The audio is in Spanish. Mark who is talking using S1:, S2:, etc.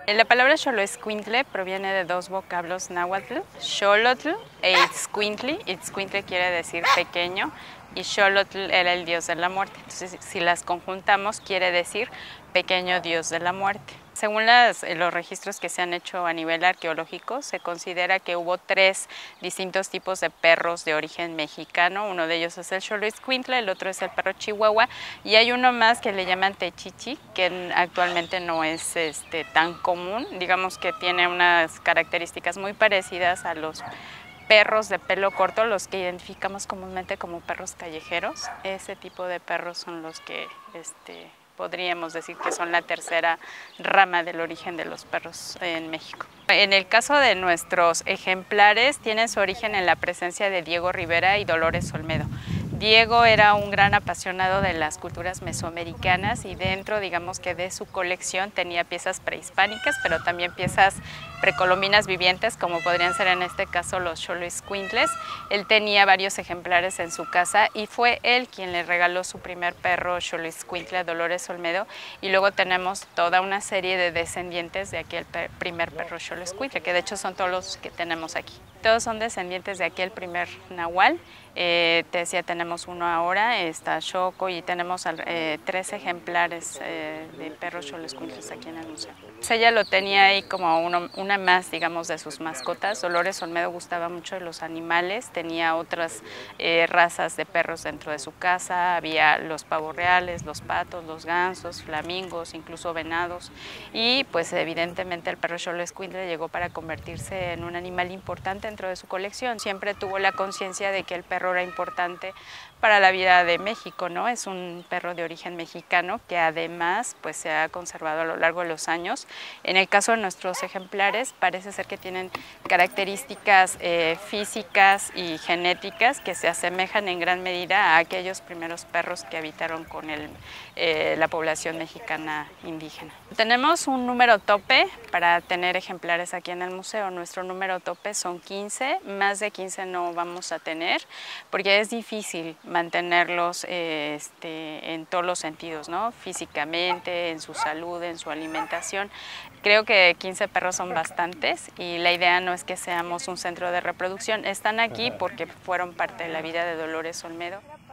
S1: La palabra xoloescuintle proviene de dos vocablos náhuatl, xolotl e itzcuintli. Itzcuintle quiere decir pequeño y xolotl era el dios de la muerte. Entonces, si las conjuntamos, quiere decir pequeño dios de la muerte. Según los registros que se han hecho a nivel arqueológico, se considera que hubo 3 distintos tipos de perros de origen mexicano. Uno de ellos es el xoloescuintle, el otro es el perro chihuahua y hay uno más que le llaman techichi, que actualmente no es tan común. Digamos que tiene unas características muy parecidas a los perros de pelo corto, los que identificamos comúnmente como perros callejeros. Ese tipo de perros son los que podríamos decir que son la tercera rama del origen de los perros en México. En el caso de nuestros ejemplares, tienen su origen en la presencia de Diego Rivera y Dolores Olmedo. Diego era un gran apasionado de las culturas mesoamericanas y dentro, digamos que de su colección tenía piezas prehispánicas, pero también piezas precolombinas vivientes, como podrían ser en este caso los xoloescuintles. Él tenía varios ejemplares en su casa y fue él quien le regaló su primer perro xoloescuintle a Dolores Olmedo, y luego tenemos toda una serie de descendientes de aquel primer perro xoloescuintle, que de hecho son todos los que tenemos aquí. Todos son descendientes de aquel primer nahual. Te decía, tenemos uno ahora, está Choco, y tenemos 3 ejemplares de perros xoloescuintles aquí en el museo. Ella lo tenía ahí como una más, digamos, de sus mascotas. Dolores Olmedo gustaba mucho de los animales, tenía otras razas de perros dentro de su casa. Había los pavos reales, los patos, los gansos, flamingos, incluso venados, y pues evidentemente el perro xoloescuintle llegó para convertirse en un animal importante dentro de su colección. Siempre tuvo la conciencia de que el perro era importante para la vida de México, ¿no? Es un perro de origen mexicano que además pues se ha conservado a lo largo de los años. En el caso de nuestros ejemplares parece ser que tienen características físicas y genéticas que se asemejan en gran medida a aquellos primeros perros que habitaron con la población mexicana indígena. Tenemos un número tope para tener ejemplares aquí en el museo. Nuestro número tope son 15, más de 15 no vamos a tener porque es difícil mantenerlos en todos los sentidos, ¿no? Físicamente, en su salud, en su alimentación. Creo que 15 perros son bastantes y la idea no es que seamos un centro de reproducción. Están aquí porque fueron parte de la vida de Dolores Olmedo.